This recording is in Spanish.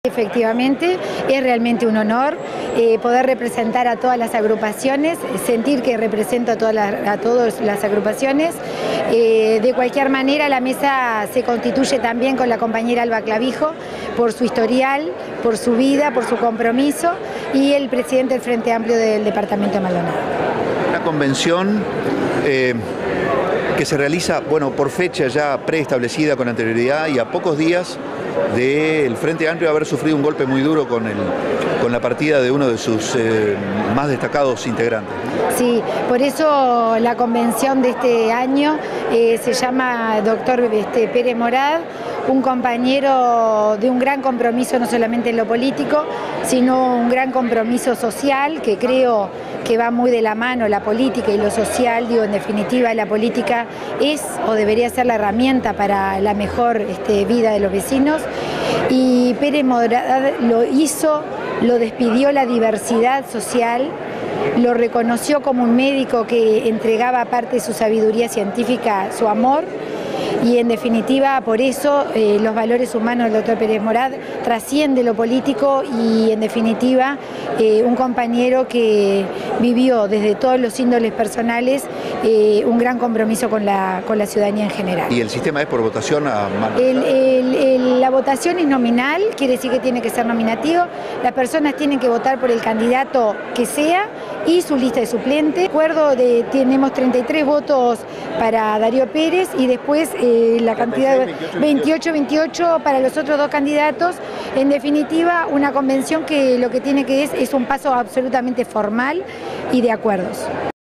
Efectivamente, es realmente un honor poder representar a todas las agrupaciones, sentir que represento a todas las agrupaciones. De cualquier manera, la mesa se constituye también con la compañera Alba Clavijo por su historial, por su vida, por su compromiso, y el presidente del Frente Amplio del departamento de Maldonado. Una convención que se realiza, bueno, por fecha ya preestablecida con anterioridad y a pocos días del Frente Amplio haber sufrido un golpe muy duro con la partida de uno de sus más destacados integrantes. Sí, por eso la convención de este año se llama Dr. Pérez Morad, un compañero de un gran compromiso no solamente en lo político, sino un gran compromiso social, que creo que va muy de la mano la política y lo social. Digo, en definitiva, la política es o debería ser la herramienta para la mejor vida de los vecinos, y Pérez Morad lo hizo, lo despidió la diversidad social, lo reconoció como un médico que entregaba parte de su sabiduría científica, su amor, y en definitiva por eso los valores humanos del doctor Pérez Morad trasciende lo político, y en definitiva un compañero que vivió desde todos los índoles personales un gran compromiso con la ciudadanía en general. ¿Y el sistema es por votación a mano? La votación es nominal, quiere decir que tiene que ser nominativo. Las personas tienen que votar por el candidato que sea y su lista de suplentes. Tenemos 33 votos para Darío Pérez, y después la cantidad de 28 para los otros dos candidatos. En definitiva, una convención que lo que tiene que es un paso absolutamente formal y de acuerdos.